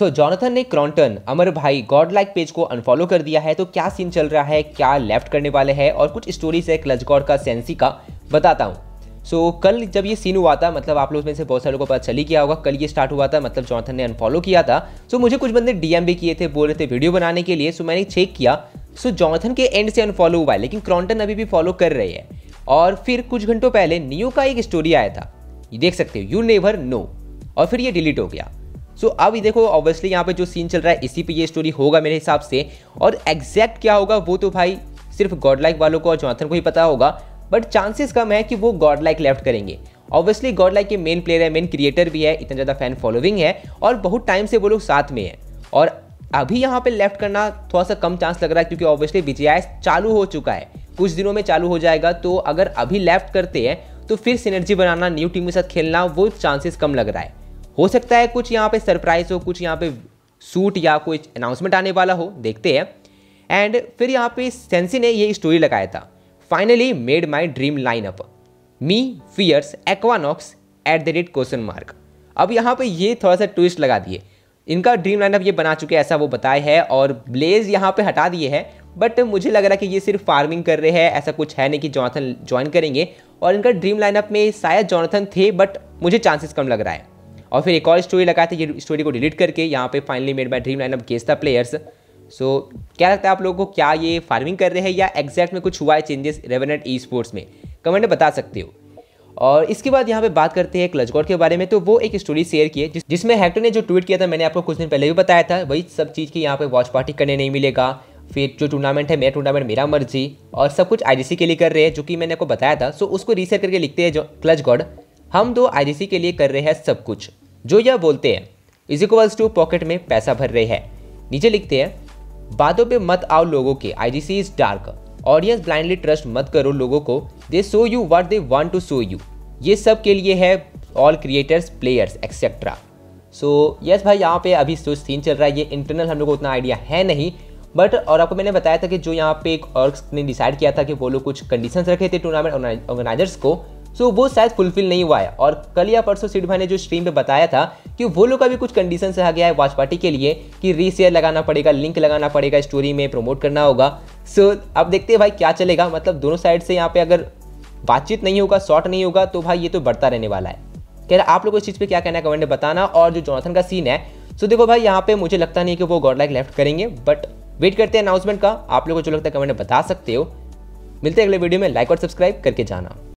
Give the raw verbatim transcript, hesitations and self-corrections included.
सो Jonathan ने क्रॉन्टन अमर भाई गॉड लाइक पेज को अनफॉलो कर दिया है। तो क्या सीन चल रहा है, क्या लेफ्ट करने वाले हैं और कुछ स्टोरीज है क्लच गॉड का, सेंसी का, बताता हूँ। सो so, कल जब ये सीन हुआ था, मतलब आप लोगों में से बहुत सारे लोगों को पता चल ही गया होगा, कल ये स्टार्ट हुआ था, मतलब जॉनथन ने अनफॉलो किया था। सो so, मुझे कुछ बंदे डीएम भी किए थे, बोल रहे थे वीडियो बनाने के लिए। सो so, मैंने चेक किया। सो so, जॉनथन के एंड से अनफॉलो हुआ है, लेकिन क्रॉन्टन अभी भी फॉलो कर रहे हैं। और फिर कुछ घंटों पहले नियो का एक स्टोरी आया था, ये देख सकते हो, यू नेवर नो, और फिर ये डिलीट हो गया। सो so, अब देखो ऑब्वियसली यहाँ पे जो सीन चल रहा है इसी पे ये स्टोरी होगा मेरे हिसाब से। और एग्जैक्ट क्या होगा वो तो भाई सिर्फ गॉड लाइक वालों को और जॉनथन को ही पता होगा, बट चांसेस कम है कि वो गॉड लाइक लेफ्ट करेंगे। ऑब्वियसली गॉड लाइक के मेन प्लेयर है, मेन क्रिएटर भी है, इतना ज़्यादा फैन फॉलोइंग है और बहुत टाइम से वो लोग साथ में है। और अभी यहाँ पे लेफ्ट करना थोड़ा सा कम चांस लग रहा है, क्योंकि ऑब्वियसली बीजीआई चालू हो चुका है, कुछ दिनों में चालू हो जाएगा। तो अगर अभी लेफ्ट करते हैं तो फिर सिनर्जी बनाना, न्यू टीम के साथ खेलना, वो चांसेस कम लग रहा है। हो सकता है कुछ यहाँ पे सरप्राइज हो, कुछ यहाँ पे सूट या कोई अनाउंसमेंट आने वाला हो, देखते हैं। एंड फिर यहाँ पे सेंसी ने ये स्टोरी लगाया था, finally made my dream lineup, me fierce Aquanox at the rate question mark. अब यहाँ पे ये थोड़ा सा ट्विस्ट लगा दिए, इनका ड्रीम लाइनअप ये बना चुके हैं ऐसा वो बताया है, और ब्लेज यहाँ पे हटा दिए हैं। बट मुझे लग रहा है कि ये सिर्फ फार्मिंग कर रहे हैं, ऐसा कुछ है नहीं कि जॉनथन ज्वाइन करेंगे। और इनका ड्रीम लाइनअप में शायद जॉनथन थे, बट मुझे चांसेस कम लग रहा है। और फिर एक और स्टोरी लगाया था, ये स्टोरी को डिलीट करके यहाँ पे finally made by dream lineup guess the players. So क्या लगता है आप लोगों को, क्या ये फार्मिंग कर रहे हैं या एग्जैक्ट में कुछ हुआ है चेंजेस रेवेनेंट ई स्पोर्ट्स में, कमेंट में बता सकते हो। और इसके बाद यहाँ पे बात करते हैं क्लच गॉड के बारे में। तो वो एक स्टोरी शेयर की है जिस, जिसमें हेक्टर ने जो ट्वीट किया था, मैंने आपको कुछ दिन पहले भी बताया था, वही सब चीज़ की यहाँ पे वॉच पार्टी करने नहीं मिलेगा, फिर जो टूर्नामेंट है मेरा टूर्नामेंट मेरा मर्जी, और सब कुछ आईजीसी के लिए कर रहे हैं, जो कि मैंने आपको बताया था। सो उसको रीसेट करके लिखते हैं जो क्लच गॉड, हम तो आईजीसी के लिए कर रहे हैं सब कुछ, जो यह बोलते हैं इज इक्वल्स टू पॉकेट में पैसा भर रहे हैं। नीचे लिखते हैं बातों पे मत आओ लोगों के, IGC is dark, audience blindly trust मत करो लोगों को, they show you what they want to show you. ये सब के लिए है, all creators, players etcetera. So yes भाई, यहाँ पे अभी जो सीन चल रहा है ये इंटरनल हम लोग को उतना आइडिया है नहीं, बट और आपको मैंने बताया था कि जो यहाँ पे एक ऑर्ग्स ने डिसाइड किया था कि वो लोग कुछ कंडीशंस रखे थे टूर्नामेंट ऑर्गेनाइजर्स को, सो वो शायद फुलफिल नहीं हुआ है। और कल या परसों सीड भाई ने जो स्ट्रीम पे बताया था कि वो लोग का भी कुछ कंडीशंस रहा गया है वॉच पार्टी के लिए, कि रीशेयर लगाना पड़ेगा, लिंक लगाना पड़ेगा, स्टोरी में प्रमोट करना होगा। सो अब देखते हैं भाई क्या चलेगा, मतलब दोनों साइड से यहाँ पे अगर बातचीत नहीं होगा, शॉर्ट नहीं होगा, तो भाई ये तो बढ़ता रहने वाला है। कह रहा आप लोग इस चीज़ पे क्या कहना है कमेंट में बताना। और जो जॉनथन का सीन है, सो देखो भाई यहाँ पे मुझे लगता नहीं कि वो गॉड लाइक लेफ्ट करेंगे, बट वेट करते हैं अनाउंसमेंट का। आप लोगों को जो लगता है कमेंट में बता सकते हो। मिलते हैं अगले वीडियो में, लाइक और सब्सक्राइब करके जाना।